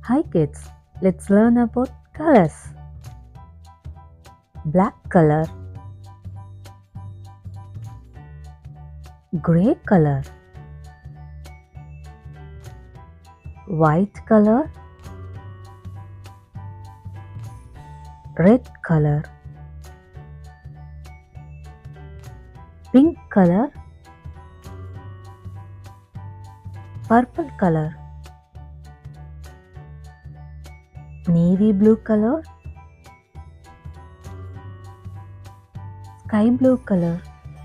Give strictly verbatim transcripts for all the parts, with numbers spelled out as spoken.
Hi kids, let's learn about colors. Black color, grey color, white color, red color, pink color, purple color, navy blue color, sky blue color,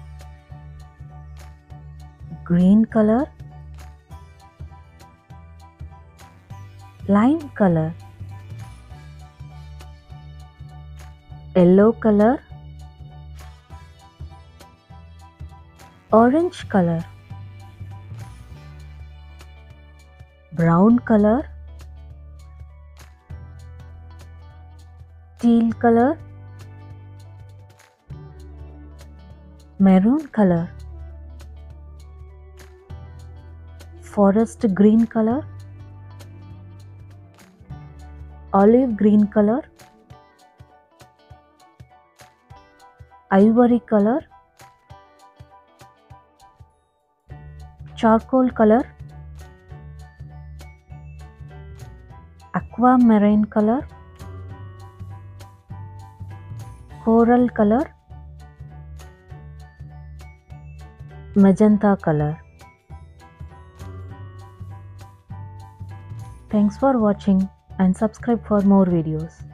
green color, lime color, yellow color, orange color, brown color, teal color, maroon color, forest green color, olive green color, ivory color, charcoal color, aquamarine color, coral color, magenta color. Thanks for watching and subscribe for more videos.